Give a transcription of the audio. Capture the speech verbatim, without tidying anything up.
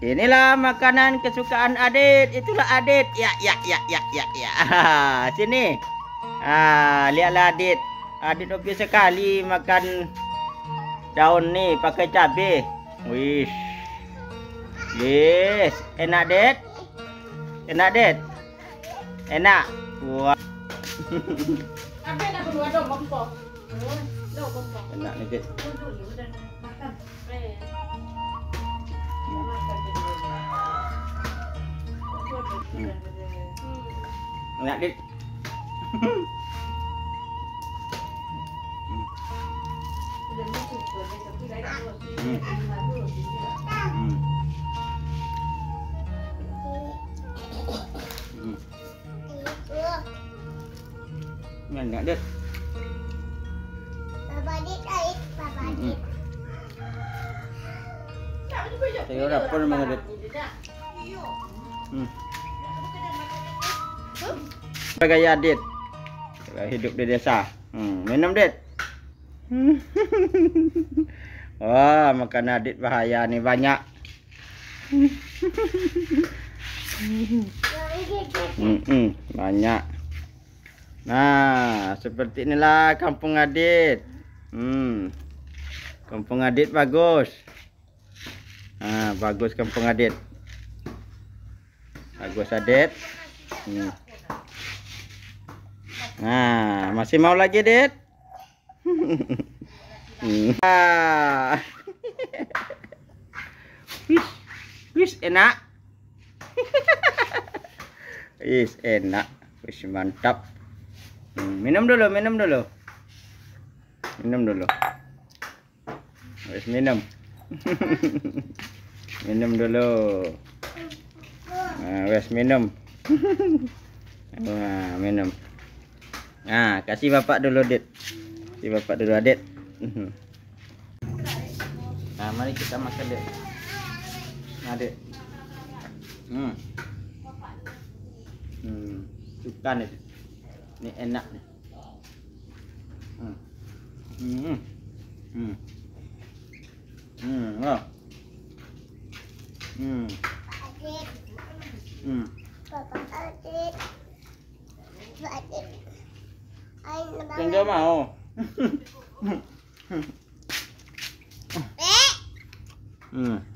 Inilah makanan kesukaan Adit. Itulah Adit. Ya, ya, ya, ya, ya, ya. Sini. Ah, lihatlah Adit. Adit hobi sekali makan daun nih pakai cabai. Wih. Yes, enak Det. Enak Det. Enak. Wah. Enak nih Det. Enak Det. Enak Det. Papa Dit, aik, Papa Dit. Saya dapur memang Det. Hmm. Gaya Dit. Hidup di desa. Hmm, minum Det. Wah, makan Adit bahaya nih banyak. Hmm, hmm, banyak. Nah, seperti inilah kampung Adit. Hmm. Kampung Adit bagus. Nah, bagus kampung Adit. Bagus Adit. Hmm. Nah, masih mau lagi Det? Ah. Wis, wis enak. Wis enak. Wis mantap. Hmm, minum dulu, minum dulu. Minum dulu. Wis minum. Minum dulu. Nah, wis minum. Wah, minum. Nah, kasih bapak dulu, Dit. Kasih bapak dulu, Adit. Nah, mari kita makan, Dit. Nah, Dit. Hmm. Hmm, suka nih. Ini enak nih. Hmm. Hmm. Hmm. Hmm, oh. Hmm. Adit. Hmm. Papa Adit. Papa Adit. Enggak mau. Eh. Hmm.